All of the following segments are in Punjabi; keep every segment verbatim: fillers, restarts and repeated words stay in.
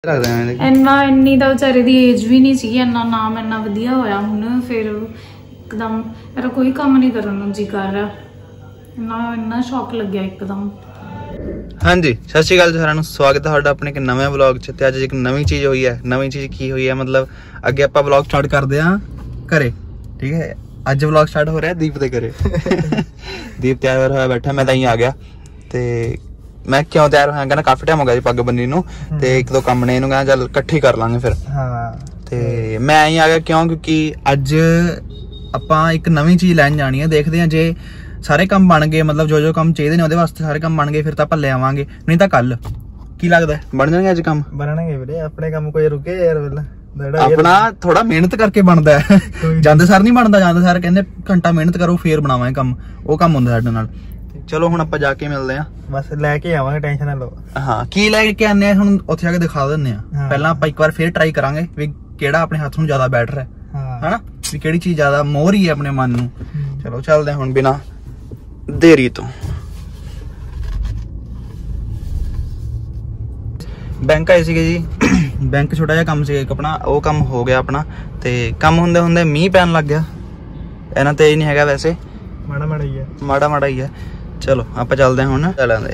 इन्ना इन्नी तो बेचारे दी एज भी नहीं सी, इन्ना नाम इन्ना वधिया होया हुण फिर एकदम मेरा कोई काम नहीं करन नूं जी कर रहा, इन्ना इन्ना शौक लग्या एकदम। हाँ जी, सत श्री अकाल सारिਆਂ ਨੂੰ स्वागत है अपने एक नवे व्लॉग च। ते अज एक नवी चीज़ हुई है। नवी चीज़ की हुई है मतलब अगे आप व्लॉग स्टार्ट करते हैं घरे, ठीक है। अज व्लॉग स्टार्ट हो रहा है दीप के घरे। दीप तैयार होया बैठा, मैं तां आ गया। ते मैं क्यों तैयार होया, कहना काफी टाइम हो गया जी पग बन्नी नूं, ते एक दो काम ने इहनूं कहना चल इकट्ठी कर लांगे फिर। हाँ ते मैं ही आ गया क्यों, क्योंकि अज आपां एक नवी चीज़ लैन जानी है। देखते हैं जे सारे काम बन गए, मतलब जो जो काम चाहिए ने ਉਹਦੇ वास्ते सारे काम बन गए, फिर तो ਆਪਾਂ ले आवांगे, नहीं तो कल की लगता है बन जाएंगे। अज काम बनणगे वीरे, अपने काम कोई रुके यार, अपना थोड़ा मेहनत करके बनता है। जांदे सार नहीं बनता, जांदे सार कहंदे घंटा मेहनत करो फिर बनावांगे काम, वो काम हुंदा साडे नाल। चलो हुण आपां जाके मिलदे आ, बस लैके आवांगे, टेंशन ना लो। हाँ की लैके आने आ, हुण उत्थे जाके दिखा दिंदे आ। पहला आपां एक बार फिर ट्राई करांगे भी किहड़ा अपने हत्थ नूं ज्यादा बैठ रहा है, है ना, भी किहड़ी चीज़ ज्यादा मोह रही है अपने मन नूं। चलो चलदे हुण बिना देरी तो। बैंक आए सीगे जी, बैंक छोटा जिहा काम सी एक अपना, वो काम हो गया अपना। ते काम हुंदे हुंदे मींह पैन लग गया, इन्ना तेज नहीं हैगा वैसे, माड़ा माड़ा ही है, माड़ा माड़ा ही है। चलो आपां चलदे हुण चलांदे।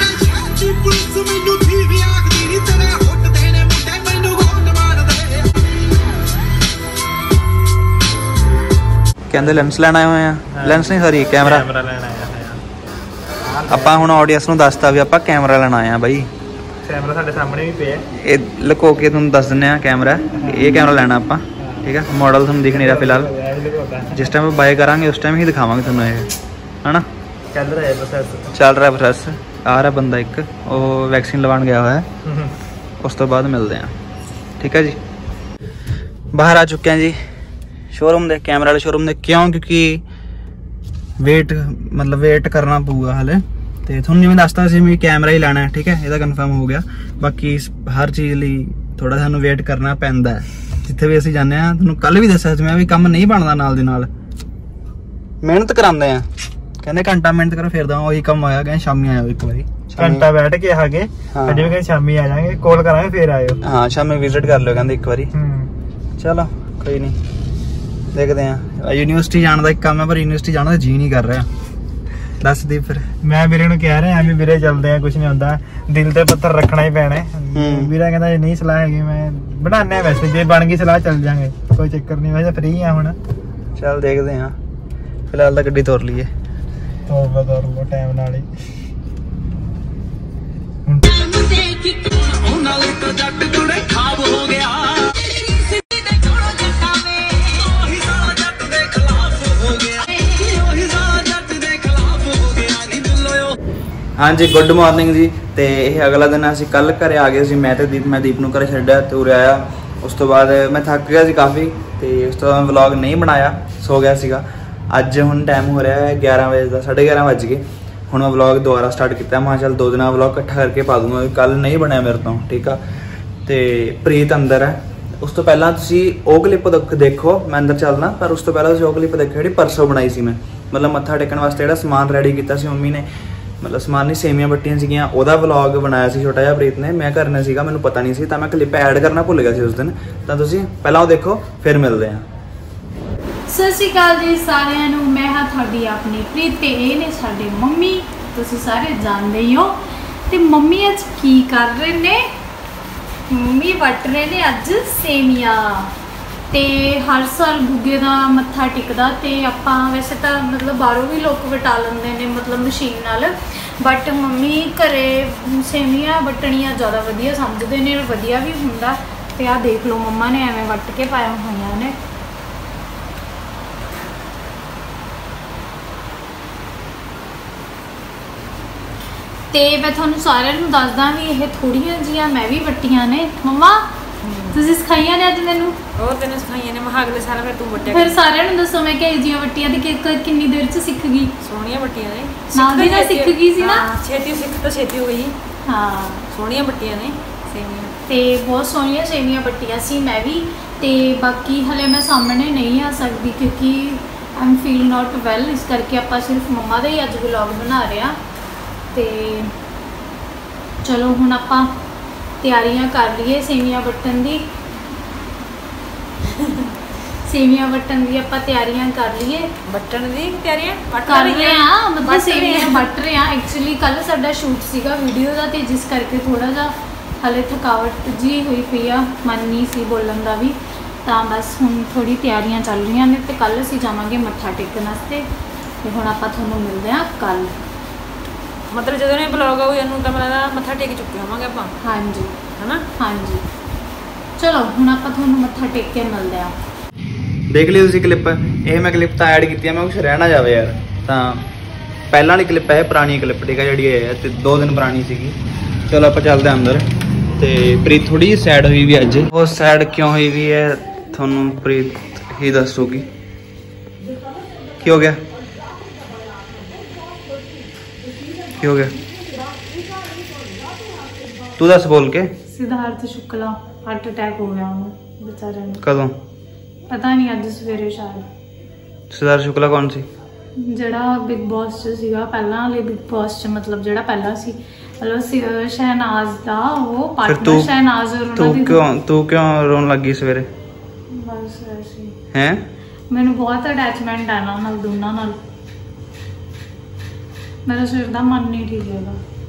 कहंदे लेंस लैण आए हुए हैं, लेंस नहीं सॉरी कैमरा लैण आए हैं। आपां हुण ऑडियंस नूं दसता भी आपां कैमरा लैण आए हैं बाई। कैमरा साडे सामने भी पिया, ये लुको के तुहानूं दस दिंदे आ कैमरा, ये कैमरा लैणा आपां, ठीक है। मॉडल तुहानूं दिख नहीं रहा फिलहाल, जिस टाइम बाय करांगे उस टाइम ही दिखावांगे तुहानूं, ये है ना। चल रहा है प्रोसेस, चल रहा है प्रोसेस। आ रहा बंदा एक, वो वैक्सीन लवाण गया हुआ है, उस तो बाद मिलते हैं, ठीक है जी। बाहर आ चुके हैं जी शोरूम दे, कैमरा वाले शोरूम दे। क्यों, क्योंकि वेट मतलब वेट करना पऊगा हाले। तो थोड़ा जिवें दसता सी मैं कैमरा ही लैना है, ठीक है, ये कन्फर्म हो गया। बाकी हर चीज़ लिए थोड़ा सानू वेट करना पैंदा है, जिथे भी असीं जाने आ। तुहानूं कल भी दस्सिया मैं भी काम नहीं बनता, नाल दी नाल मेहनत करांदे आ। कहंदे घंटा मेहनत करो फिर दवां, वही काम होया, कहंदे शामी आयो एक बारी, घंटा बैठ के आगे अजे भी कहंदे शामी आ जाएंगे, कॉल करांगे फिर आयो। हाँ शामी विजिट कर लियो कहंदे एक बारी। चलो कोई नहीं, देखते हैं। यूनिवर्सिटी जाने का एक काम है, पर यूनिवर्सिटी जाने का जी नहीं कर रहा। दस दी फिर मैं वीरे नूं कह रहा भी वीरे चलते हैं, कुछ नहीं होता, दिल ते पत्थर रखना ही पैना है। वीरा कहता जे नहीं सलाह हैगी, मैं बनाने वैसे जे बन गई सलाह चल जाएंगे, कोई चक्कर नहीं, वैसे फ्री है हुण। चल देखते हैं, फिलहाल तो गड्डी तोड़ लीए, तोड़ लो तोड़ लो टाइम नाल ही। हाँ जी गुड मॉर्निंग जी। तो यह अगला दिन असीं कल घरे आ गए सी, मैं ते दीप। मैं दीप नूं घरे छड्डिया ते उरे आया, उस तो बाद मैं थक गया सी काफ़ी, तो उस तो बाद व्लॉग नहीं बनाया, सो गया सीगा। अज हुण टाइम हो रहा है ग्यारह बजे का, साढ़े ग्यारह बज गए। हुण मैं व्लॉग दोबारा स्टार्ट किया, मैं चल दो दिन व्लॉग इकट्ठा करके पा दूंगा, कल नहीं बनया मेरे तो, ठीक है। तो प्रीत अंदर है, उस तो पहला तुसीं वो क्लिप देखो, मैं अंदर चलना, पर उस तो पहला तुसीं वो क्लिप देखो जिहड़ी परसों बनाई सी मैं, मतलब मत्था टेकण वास्ते जिहड़ा समान रेडी किया सी मम्मी ने, मतलब समान नहीं सेवियां बट्टियां सीगियां, ओहदा व्लॉग बनाया सी छोटा जिहा प्रीत ने, मैं करना सीगा, मैनूं पता नहीं सी, तां मैं क्लिप ऐड करना भुल गया सी उस दिन। तां तुसीं पहला वो देखो फिर मिलते हैं। सत श्री अकाल जी सारिਆਂ ਨੂੰ, मैं हाँ ਤੁਹਾਡੀ ਆਪਣੀ ਪ੍ਰੀਤ ਤੇ ਇਹ ਨੇ ਸਾਡੇ ਮੰਮੀ, ਤੁਸੀਂ ਸਾਰੇ ਜਾਣਦੇ ਹੀ ਹੋ। ਤੇ ਮੰਮੀ ਅੱਜ ਕੀ ਕਰ ਰਹੇ ਨੇ, ਮੰਮੀ ਵੱਟ ਰਹੇ ਨੇ ਅੱਜ ਸੇਵੀਆਂ। ਤੇ ਹਰ ਸਾਲ ਗੁੱਗੇ ਦਾ ਮੱਥਾ ਟਿਕਦਾ, ਤੇ ਆਪਾਂ ਵੈਸੇ ਤਾਂ ਮਤਲਬ ਬਾਹਰੋਂ ਵੀ ਲੋਕ ਵਟਾ ਲੈਂਦੇ ਨੇ ਮਤਲਬ ਮਸ਼ੀਨ ਨਾਲ, ਬਟ ਮੰਮੀ ਘਰੇ ਸੇਵੀਆਂ ਵੱਟਣੀਆਂ ਜ਼ਿਆਦਾ ਵਧੀਆ ਸਮਝਦੇ ਨੇ, ਵਧੀਆ ਵੀ ਹੁੰਦਾ। ਤੇ ਆਹ ਦੇਖ ਲਓ ਮੰਮਾ ਨੇ ਐਵੇਂ ਵੱਟ ਕੇ ਪਾਇਆ ਹੋਈਆਂ ਨੇ। ਤੇ ਮੈਂ ਤੁਹਾਨੂੰ ਸਾਰਿਆਂ ਨੂੰ ਦੱਸਦਾ ਵੀ ਇਹ ਥੋੜੀਆਂ ਜੀਆਂ ਮੈਂ ਵੀ ਵੱਟੀਆਂ ਨੇ। ਮੰਮਾ ਤੁਸੀਂ ਸਿਖਾਈਆਂ ਨੇ ਅੱਜ ਮੈਨੂੰ? ਹੋਰ ਤੈਨੂੰ ਸਿਖਾਈਆਂ ਨੇ, ਮੈਂ ਅਗਲੇ ਸਾਲ ਫਿਰ ਤੂੰ ਵੱਟਿਆ। ਫਿਰ ਸਾਰਿਆਂ ਨੂੰ ਦੱਸੋ ਮੈਂ ਕਿਹੋ ਜਿਹੀਆਂ ਵੱਟੀਆਂ ਤੇ ਕਿੰਨੀ ਦੇਰ ਚ ਸਿੱਖ ਗਈ? ਸੋਹਣੀਆਂ ਵੱਟੀਆਂ ਨੇ, ਨਾਲ ਦੀ ਨਾਲ ਸਿੱਖ ਗਈ ਸੀ ਨਾ, ਛੇਤੀ ਸਿੱਖ ਤਾਂ ਛੇਤੀ ਹੋ ਗਈ। ਹਾਂ ਸੋਹਣੀਆਂ ਵੱਟੀਆਂ ਨੇ ਸੇਵੀਆਂ, ਤੇ ਬਹੁਤ ਸੋਹਣੀਆਂ ਸੇਵੀਆਂ ਵੱਟੀਆਂ ਸੀ ਮੈਂ ਵੀ। ਤੇ ਬਾਕੀ ਹਲੇ ਮੈਂ ਸਾਹਮਣੇ ਨਹੀਂ ਆ ਸਕਦੀ ਕਿਉਂਕਿ I am feel not well, ਇਸ ਕਰਕੇ ਆਪਾਂ ਸਿਰਫ ਮੰਮਾ ਦਾ ਹੀ ਅੱਜ ਵਲੌਗ ਬਣਾ ਰਹੇ ਆ। ਤੇ ਚਲੋ ਹੁਣ ਆਪਾਂ ਤਿਆਰੀਆਂ ਕਰ ਲਈਏ ਸੇਵੀਆਂ ਵੱਟਣ ਦੀ ਸੇਵੀਆਂ ਵੱਟਣ ਦੀ ਆਪਾਂ ਤਿਆਰੀਆਂ ਕਰ ਲਈਏ ਬਟਣ ਦੀ ਤਿਆਰੀਆਂ ਵੱਟ ਕਰ ਰਹੇ ਆ ਮਤਲਬ ਵੱਟ ਰਹੇ ਸੇਵੀਆਂ ਆ। ਵੱਟ ਰਹੇ ਆ ਐਕਚੁਅਲੀ ਕੱਲ ਸਾਡਾ ਸ਼ੂਟ ਸੀਗਾ ਵੀਡੀਓ ਦਾ ਤੇ ਜਿਸ ਕਰਕੇ ਥੋੜਾ ਜਿਹਾ ਹਲੇ ਥਕਾਵਟ ਜੀ ਹੋਈ ਪਈ ਆ ਮਨ ਨਹੀਂ ਸੀ ਬੋਲਣ ਦਾ ਵੀ ਤਾਂ ਬਸ ਹੁਣ ਥੋੜੀ ਤਿਆਰੀਆਂ ਚੱਲ ਰਹੀਆਂ ਨੇ ਤੇ ਕੱਲ ਅਸੀਂ ਜਾਵਾਂਗੇ ਮੱਥਾ ਟੇਕਣ ਵਾਸਤੇ ਤੇ ਹੁਣ ਆਪਾਂ ਤੁਹਾਨੂੰ ਮਿਲਦੇ ਆ ਕੱਲ ਮਤਲਬ ਜਦੋਂ ਇਹ ਬਲੌਗ ਆਊ ਇਹਨੂੰ ਤਾਂ ਮੇਰਾ ਮੱਥਾ ਟੇਕ ਚੁੱਕੇ ਹੋਵਾਂਗੇ ਆਪਾਂ ਹਾਂਜੀ ਹਨਾ ਹਾਂਜੀ ਚਲੋ ਹੁਣ ਆਪਾਂ ਤੁਹਾਨੂੰ ਮੱਥਾ ਟੇਕ ਕੇ ਮਿਲਦੇ ਆ ਦੇਖ ਲਿਓ ਤੁਸੀਂ ਕਲਿੱਪ ਇਹ ਮੈਂ ਕਲਿੱਪ ਤਾਂ ਐਡ ਕੀਤੀ ਆ ਮੈਂ ਕੁਛ ਰਹਿ ਨਾ ਜਾਵੇ ਯਾਰ ਤਾਂ ਪਹਿਲਾਂ ਵਾਲੀ ਕਲਿੱਪ ਹੈ ਪੁਰਾਣੀ ਕਲਿੱਪ ਠੀਕ ਹੈ ਜਿਹੜੀ ਹੈ ਤੇ ਦੋ ਦਿਨ ਪੁਰਾਣੀ ਸੀਗੀ ਚਲੋ ਆਪਾਂ ਚੱਲਦੇ ਆਂ ਅੰਦਰ ਤੇ ਪ੍ਰੀਤ ਥੋੜੀ ਜਿਹੀ ਸੈਡ ਹੋਈ ਵੀ ਅੱਜ ਉਹ ਸੈਡ ਕਿਉਂ ਹੋਈ ਵੀ ਹੈ ਤੁਹਾਨੂੰ ਪ੍ਰੀਤ ਹੀ ਦੱਸੂਗੀ ਕੀ ਹੋ ਗਿਆ ਕੀ ਹੋ ਗਿਆ ਤੂੰ ਦੱਸ ਬੋਲ ਕੇ ਸਿਧਾਰਥ ਸ਼ੁਕਲਾ ਹਾਰਟ ਅਟੈਕ ਹੋ ਗਿਆ ਉਹਨੂੰ ਵਿਚਾਰੇ ਨੂੰ ਕਦੋਂ ਪਤਾ ਨਹੀਂ ਅੱਜ ਸਵੇਰੇ ਸ਼ਾਇਦ ਸਿਧਾਰਥ ਸ਼ੁਕਲਾ ਕੌਣ ਸੀ ਜਿਹੜਾ ਬਿਗ ਬੌਸ ਚ ਸੀਗਾ ਪਹਿਲਾਂ ਵਾਲੇ ਬਿਗ ਬੌਸ ਚ ਮਤਲਬ ਜਿਹੜਾ ਪਹਿਲਾਂ ਸੀ ਮਤਲਬ ਸ- ਸ਼ਹਿਨਾਜ਼ ਦਾ ਉਹ ਫਿਰ ਪਾਰਟਨਰ ਤੂੰ ਸ਼ਹਿਨਾਜ਼ ਔਰ ਉਹਨਾਂ ਤੂੰ ਦੀ ਕਿਉਂ ਤੂੰ ਕਿਉਂ ਰੋਣ ਲੱਗੀ ਸਵੇਰੇ ਬਸ ਐਸੇ ਹੀ। ਹੈ ਮੈਨੂੰ ਬਹੁਤ ਅਟੈਚਮੈਂਟ ਹੈ ਨਾ ਨਾਲ ਦੋਨਾਂ ਨਾਲ ਮੇਰਾ ਸਿਰ ਦਾ ਮਨ ਨਹੀਂ ਠੀਕ ਹੈਗਾ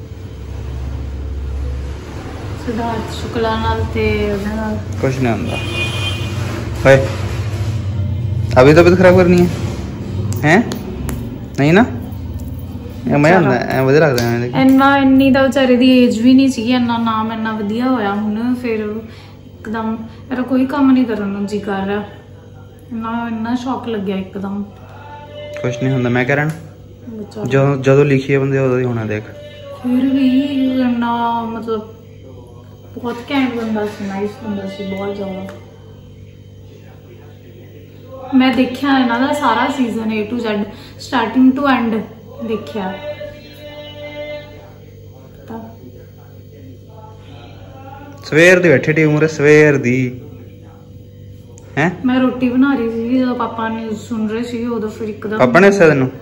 ਸਿਧਾਰਥ ਸ਼ੁਕਲਾ ਨਾਲ ਤੇ ਉਹਦੇ ਨਾਲ ਕੁਛ ਨਹੀਂ ਹੁੰਦਾ ਹੋਏ ਅਭੀ ਤਬੀਅਤ ਖਰਾਬ ਕਰਨੀ ਹੈ ਹੈ ਨਹੀਂ ਨਾ ਇਹ ਮਜ਼ਾ ਆਉਂਦਾ ਐ ਵਧੀਆ ਲੱਗਦਾ ਐਵੇਂ ਦੇਖ ਕੇ। ਇੰਨਾ ਇੰਨੀ ਦਾ ਵਿਚਾਰੇ ਦੀ ਏਜ ਵੀ ਨਹੀਂ ਸੀਗੀ ਇੰਨਾ ਨਾਮ ਇੰਨਾ ਵਧੀਆ ਹੋਇਆ ਹੁਣ ਫਿਰ ਇੱਕਦਮ ਮੇਰਾ ਕੋਈ ਕੰਮ ਨਹੀਂ ਕਰਨ ਨੂੰ ਜੀ ਕਰ ਰਿਹਾ ਇੰਨਾ ਇੰਨਾ ਸ਼ੌਕ ਲੱਗਿਆ ਇੱਕਦਮ ਕੁਛ ਨਹੀਂ ਹੁੰਦਾ ਮੈਂ ਕਹਿ ਰਿਹਾ ਨਾ, ਵਿਚਾਰਾ ਜਦੋਂ ਜਦੋਂ ਲਿਖੀਏ ਬੰਦੇ ਉਦੋਂ ਹੀ ਹੋਣਾ ਦੇਖ ਫਿਰ ਵੀ ਇੰਨਾ ਮਤਲਬ ਬਹੁਤ ਘੈਂਟ ਬੰਦਾ ਸੀ ਨਾਈਸ ਬੰਦਾ ਸੀ ਬਹੁਤ ਜ਼ਿਆਦਾ ਮੈਂ ਦੇਖਿਆ ਇਹਨਾਂ ਦਾ ਸਾਰਾ season A to Z starting to end ਦੇਖਿਆ ਤਾਂ ਸਵੇਰ ਦੀ ਬੈਠੀ ਟੀ ਉਮਰ ਸਵੇਰ ਦੀ ਹੈ ਮੈਂ ਰੋਟੀ ਬਣਾ ਰਹੀ ਸੀ ਜਦੋਂ ਪਾਪਾ ਨਿਊਜ਼ ਸੁਣ ਰਹੇ ਸੀ ਉਦੋਂ ਫਿਰ ਇੱਕਦਮ ਪਾਪਾ ਨੇ ਦੱਸਿਆ ਤੈਨੂੰ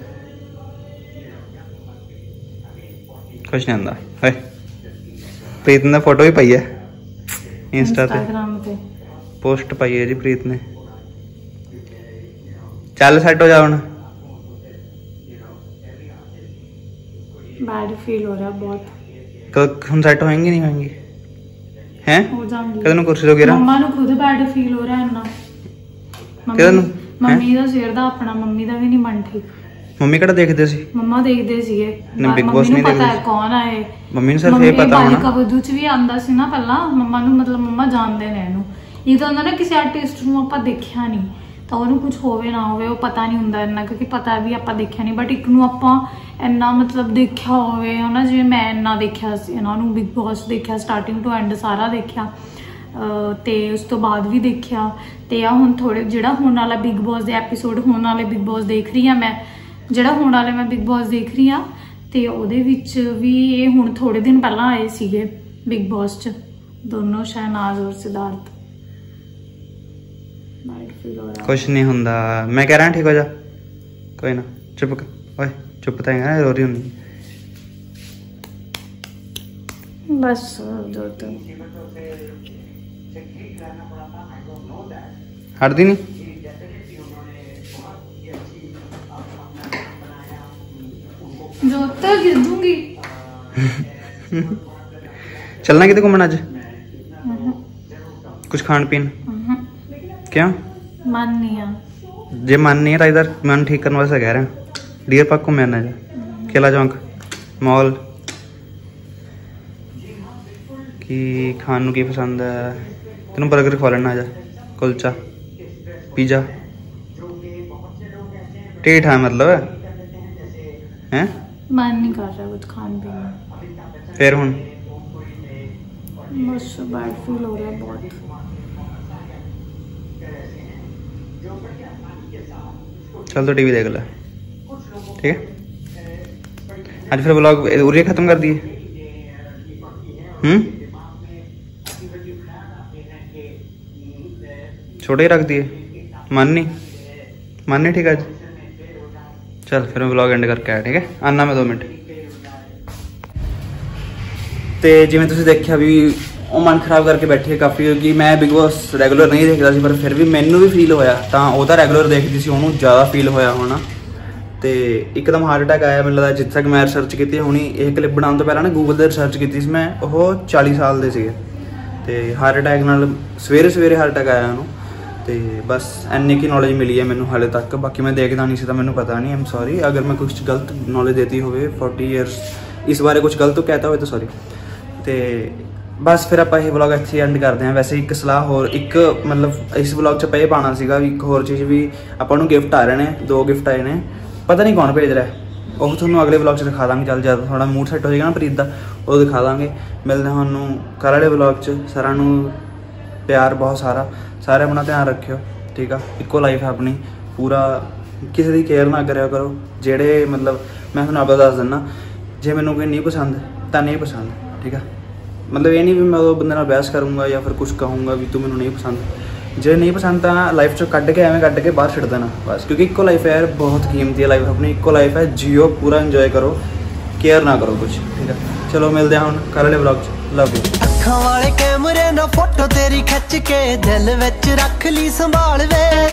ਕੁਛ ਨਹੀਂ ਹੁੰਦਾ ਹੋਏ ਪ੍ਰੀਤ ਨੇ ਫੋਟੋ ਵੀ ਪਾਈ ਹੈ ਇੰਸਟਾ ਤੇ ਇੰਸਟਾਗ੍ਰਾਮ ਤੇ ਪੋਸਟ ਪਾਈ ਹੈ ਜੀ ਪ੍ਰੀਤ ਨੇ ਚੱਲ ਸੈੱਟ ਹੋ ਜਾ ਹੁਣ ਬੈਡ ਫੀਲ ਹੋ ਰਿਹਾ ਬਹੁਤ ਕ- ਹੁਣ ਸੈੱਟ ਹੋਏਂਗੀ ਨਹੀਂ ਹੋਏਂਗੀ ਹੈ ਹੋ ਜਾਂਦੀ ਕਦੋਂ ਨੂੰ ਕੁਰਸੀ ਤੋਂ ਗਿਰਾ ਮੰਮਾ ਨੂੰ ਖੁਦ ਬੈਡ ਫੀਲ ਹੋ ਰਿਹਾ ਇੰਨਾ ਕਿਹਦੇ ਨੂੰ? ਮੰਮੀ ਦਾ ਸਿਰ ਦਾ ਆਪਣਾ ਮੰਮੀ ਦਾ ਵੀ ਨਹੀਂ ਮਨ ਠੀਕ ਮੰਮੀ ਕਿਹੜਾ ਦੇਖਦੇ ਸੀ ਮੰਮਾ ਦੇਖਦੇ ਸੀਗੇ ਨਹੀਂ, Big ਮੰਮੀ Boss ਨੂੰ ਨਹੀਂ ਪਤਾ ਹੈ ਦੇਖਦੇ। ਕੌਣ ਆਏ ਮੰਮੀ ਨੂੰ ਸਿਰਫ ਇਹ ਪਤਾ ਬਾਲਿਕਾ ਹੋਣਾ ਵਧੂ ਚ ਵੀ ਆਂਦਾ ਸੀ ਨਾ ਪਹਿਲਾਂ ਮੰਮਾ ਨੂੰ ਮਤਲਬ ਮੰਮਾ ਜਾਣਦੇ ਨੇ ਇਹਨੂੰ ਇਹ ਤਾਂ ਹੁੰਦਾ ਨਾ ਕਿਸੇ ਆਰਟਿਸਟ ਨੂੰ ਆਪਾਂ ਦੇਖਿਆ ਨਹੀਂ ਤਾਂ ਉਹਨੂੰ ਕੁਝ ਹੋਵੇ ਨਾ ਹੋਵੇ ਉਹ ਪਤਾ ਨਹੀਂ ਹੁੰਦਾ ਇੰਨਾ ਕਿਉਂਕਿ ਪਤਾ ਵੀ ਆਪਾਂ ਦੇਖਿਆ ਨਹੀਂ ਬਟ ਇੱਕ ਨੂੰ ਆਪਾਂ ਇੰਨਾ ਮਤਲਬ ਦੇਖਿਆ ਹੋਵੇ ਹਨਾ ਜਿਵੇਂ ਮੈਂ ਇੰਨਾ ਦੇਖਿਆ ਸੀ ਇਹਨਾਂ ਨੂੰ ਬਿਗ ਬੌਸ ਦੇਖਿਆ ਸਟਾਰਟਿੰਗ ਟੂ ਐਂਡ ਸਾਰਾ ਦੇਖਿਆ ਅਹ ਤੇ ਉਸ ਤੋਂ ਬਾਅਦ ਵੀ ਦੇਖਿਆ ਤੇ ਆ ਹੁਣ ਥੋੜੇ ਜਿਹੜਾ ਹੋਣ ਵਾਲਾ ਬਿਗ ਬੌਸ ਦੇ ਐਪੀਸੋਡ ਹੋਣ ਵਾਲੇ ਬਿਗ ਬੌਸ ਦੇਖ ਰਹੀ ਆ ਮੈਂ ਜਿਹੜਾ ਹੋਣ ਵਾਲੇ ਮੈਂ ਬਿਗ ਬੌਸ ਦੇਖ ਰਹੀ ਆ ਤੇ ਉਹਦੇ ਵਿੱਚ ਵੀ ਇਹ ਹੁਣ ਥੋੜੇ ਦਿਨ ਪਹਿਲਾਂ ਆਏ ਸੀਗੇ ਬਿਗ ਬੌਸ ਚ ਦੋਨੋਂ ਸ਼ਹਿਨਾਜ਼ ਔਰ ਸਿਧਾਰਥ ਮਾਈਂਡ ਫੀਲ ਹੋ ਰਿਹਾ ਕੁਛ ਨਹੀਂ ਹੁੰਦਾ ਮੈਂ ਕਹਿ ਰਿਹਾ ਠੀਕ ਹੋ ਜਾ ਕੋਈ ਨਾ ਚੁੱਪ ਕਰ ਓਏ ਚੁੱਪ ਤਾਂ ਹੈਗਾ ਰੋ ਰਹੀ ਹੁੰਦੀ ਬਸ ਜੋ ਤੋਂ ਹਟਦੀ ਨਹੀਂ ਜੋ ਤਾਂ ਗਿਰ ਦੂੰਗੀ ਚੱਲਣਾ ਕਿਤੇ ਘੁੰਮਣ ਅੱਜ ਕੁਛ ਖਾਣ ਪੀਣ ਕਿਉਂ ਮਨ ਨਹੀਂ ਆ ਜੇ ਮਨ ਨਹੀਂ ਹੈ ਤਾਂ ਇਧਰ ਮਨ ਠੀਕ ਕਰਨ ਵਾਸਤੇ ਕਹਿ ਰਿਹਾ ਡੀਅਰ ਪਾਰਕ ਘੁੰਮਿਆ ਨਾ ਜਾ ਕਿਲਾ ਚੌਂਕ ਮਾਲ ਕੀ ਖਾਣ ਨੂੰ ਕੀ ਪਸੰਦ ਹੈ ਤੈਨੂੰ 버ਗਰ ਖਵਾ ਲੈਣਾ ਜਾ ਕੁਲਚਾ ਪੀਜ਼ਾ ਢੀਠ ਹੈ ਮਤਲਬ ਹੈ ਮਨ ਨਹੀਂ ਕਰ ਰਿਹਾ ਕੁਝ ਖਾਣ ਪੀਣ ਨੂੰ ਫਿਰ ਹੁਣ ਬਸ ਬੈਡ ਫੀਲ ਹੋ ਰਿਹਾ ਬਹੁਤ चल तो टीवी देख ले ठीक है आज फिर ब्लॉग उरे खत्म कर दिए हम्म छोटे ही रख दिए मन नहीं मन नहीं ठीक है आज चल फिर मैं ब्लॉग एंड करके आया ठीक है आना मैं दो मिनट ਤੇ ਜਿਵੇਂ ਤੁਸੀਂ ਦੇਖਿਆ ਵੀ ਉਹ ਮਨ ਖਰਾਬ ਕਰਕੇ ਬੈਠੀ ਹੈ ਕਾਫੀ, ਕਿਉਂਕਿ ਮੈਂ ਬਿਗ ਬੋਸ ਰੈਗੂਲਰ ਨਹੀਂ ਦੇਖਦਾ ਸੀ, ਪਰ ਫਿਰ ਵੀ ਮੈਨੂੰ ਵੀ ਫੀਲ ਹੋਇਆ, ਤਾਂ ਉਹ ਤਾਂ ਰੈਗੂਲਰ ਦੇਖਦੀ ਸੀ, ਉਹਨੂੰ ਜ਼ਿਆਦਾ ਫੀਲ ਹੋਇਆ ਹੋਣਾ। ਤੇ ਇੱਕਦਮ ਹਾਰਟ ਅਟੈਕ ਆਇਆ ਮੈਨੂੰ ਲੱਗਦਾ, ਜਿੱਥੇ ਤੱਕ ਮੈਂ ਰਿਸਰਚ ਕੀਤੀ ਹੋਣੀ, ਇਹ ਕਲਿੱਪ ਬਣਾਉਣ ਤੋਂ ਪਹਿਲਾਂ ਨਾ ਗੂਗਲ 'ਤੇ ਰਿਸਰਚ ਕੀਤੀ ਸੀ ਮੈਂ, ਉਹ ਚਾਲੀ ਸਾਲ ਦੇ ਸੀਗੇ ਤੇ ਹਾਰਟ ਅਟੈਕ ਨਾਲ ਸਵੇਰੇ ਸਵੇਰੇ ਹਾਰਟ ਅਟੈਕ ਆਇਆ ਉਹਨੂੰ। ਤੇ ਬਸ ਇੰਨੀ ਕੀ ਨੌਲੇਜ ਮਿਲੀ ਹੈ ਮੈਨੂੰ ਹਾਲੇ ਤੱਕ, ਬਾਕੀ ਮੈਂ ਦੇਖਦਾ ਨਹੀਂ ਸੀ ਤਾਂ ਮੈਨੂੰ ਪਤਾ ਨਹੀਂ। ਆਮ ਸੌਰੀ ਅਗਰ ਮੈਂ ਕੁਛ ਗਲਤ ਨੌਲੇਜ ਦੇਤੀ ਹੋਵੇ, फोर्टी ਈਅਰਸ ਇਸ ਬਾਰੇ ਕੁਛ ਗਲਤ ਕਹਿਤਾ ਹੋਵੇ ਤਾਂ ਸੌਰੀ। ਤੇ ਬਸ ਫਿਰ ਆਪਾਂ ਇਹ ਵਲੌਗ ਇੱਥੇ ਐਂਡ ਕਰਦੇ ਹਾਂ। ਵੈਸੇ ਇੱਕ ਸਲਾਹ ਹੋਰ, ਇੱਕ ਮਤਲਬ ਇਸ ਵਲੌਗ 'ਚ ਪਏ ਪਾਉਣਾ ਸੀਗਾ ਵੀ ਇੱਕ ਹੋਰ ਚੀਜ਼ ਵੀ, ਆਪਾਂ ਨੂੰ ਗਿਫਟ ਆ ਰਹੇ ਨੇ, ਦੋ ਗਿਫਟ ਆਏ ਨੇ, ਪਤਾ ਨਹੀਂ ਕੌਣ ਭੇਜ ਰਿਹਾ, ਉਹ ਤੁਹਾਨੂੰ ਅਗਲੇ ਵਲੌਗ 'ਚ ਦਿਖਾ ਦਾਂਗੇ। ਚੱਲ ਜਦ ਥੋੜਾ ਮੂਡ ਸੈੱਟ ਹੋ ਜਾਏਗਾ ਨਾ ਪ੍ਰੀਤ ਦਾ, ਉਹ ਦਿਖਾ ਦਾਂਗੇ। ਮਿਲਦੇ ਹਾਂ ਤੁਹਾਨੂੰ ਕੱਲ੍ਹ ਵਾਲੇ ਵਲੌਗ 'ਚ। ਸਾਰਿਆਂ ਨੂੰ ਪਿਆਰ ਬਹੁਤ ਸਾਰਾ, ਸਾਰੇ ਆਪਣਾ ਧਿਆਨ ਰੱਖਿਓ, ਠੀਕ ਆ। ਇੱਕੋ ਲਾਈਫ ਹੈ ਆਪਣੀ, ਪੂਰਾ ਕਿਸੇ ਦੀ ਕੇਅਰ ਨਾ ਕਰਿਆ ਕਰੋ। ਜਿਹੜੇ ਮਤਲਬ ਮੈਂ ਤੁਹਾਨੂੰ ਆਪਦਾ ਦੱਸ ਦਿੰਦਾ, ਜੇ ਮੈਨੂੰ ਕੋਈ ਨਹੀਂ ਪਸੰਦ ਤਾਂ ਨਹੀਂ ਪਸੰਦ, ਠੀਕ ਆ। ਮਤਲਬ ਇਹ ਨਹੀਂ ਵੀ ਮੈਂ ਉਹ ਬੰਦੇ ਨਾਲ ਬਹਿਸ ਕਰੂੰਗਾ ਜਾਂ ਫਿਰ ਕੁਛ ਕਹੂੰਗਾ ਵੀ ਤੂੰ ਮੈਨੂੰ ਨਹੀਂ ਪਸੰਦ। ਜੇ ਨਹੀਂ ਪਸੰਦ ਤਾਂ ਲਾਈਫ 'ਚੋਂ ਕੱਢ ਕੇ ਐਵੇਂ ਕੱਢ ਕੇ ਬਾਹਰ ਛੱਡ ਦੇਣਾ ਬਸ, ਕਿਉਂਕਿ ਇੱਕੋ ਲਾਈਫ ਹੈ ਯਾਰ, ਬਹੁਤ ਕੀਮਤੀ ਹੈ ਲਾਈਫ ਆਪਣੀ, ਇੱਕੋ ਲਾਈਫ ਹੈ, ਜੀਓ, ਪੂਰਾ ਇੰਜੋਏ ਕਰੋ, ਕੇਅਰ ਨਾ ਕਰੋ ਕੁਛ, ਠੀਕ ਆ। ਚਲੋ ਮਿਲਦੇ ਹਾਂ ਹੁਣ ਕੱਲ੍ਹ ਵਾਲੇ ਵਲੌਗ 'ਚ। Love you. ਅੱਖਾਂ ਵਾਲੇ ਕੈਮਰੇ ਨਾਲ ਫੋਟੋ ਤੇਰੀ ਖਿੱਚ ਕੇ ਦਿਲ ਵਿੱਚ ਰੱਖ ਲਈ ਸੰਭਾਲ ਵੇ।